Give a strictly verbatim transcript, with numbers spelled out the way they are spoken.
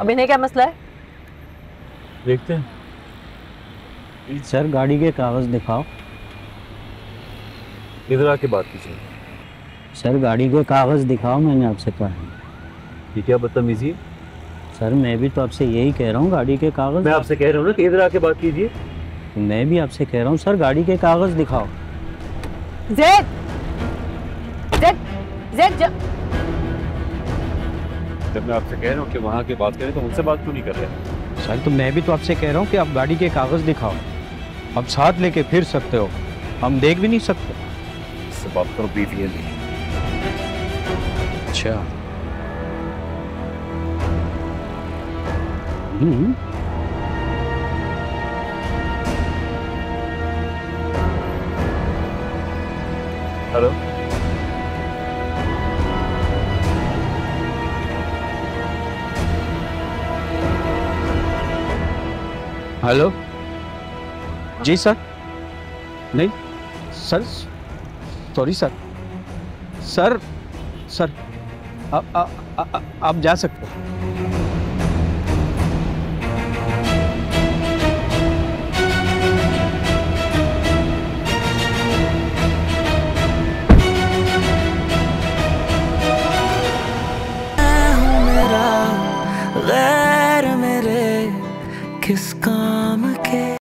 अब इन्हें क्या मसला है? देखते हैं। सर गाड़ी के कागज दिखाओ। इधर आके बात कीजिए। सर गाड़ी के कागज दिखाओ, मैंने आपसे कहा। ये क्या बदतमीजी? सर मैं भी तो आपसे यही कह रहा हूँ, गाड़ी के कागज। मैं आपसे कह रहा हूँ ना कि इधर आके बात कीजिए। मैं भी आपसे कह रहा हूँ सर, गाड़ी के कागज दिखाओ। ज़ैद, ज़ैद, ज़ैद जब जब मैं आपसे कह रहा हूँ कि वहाँ के बात करें तो मुझसे बात क्यों नहीं कर रहे? सर तो मैं भी तो आपसे कह रहा हूँ कि आप गाड़ी के कागज दिखाओ। आप साथ लेके फिर सकते हो, हम देख भी नहीं सकते। इससे बात करो, बीवी है नहीं। अच्छा। हम्म। हेलो। हेलो जी सर। नहीं sir, sorry sir. Sir sir आप आप आप जा सकते हो।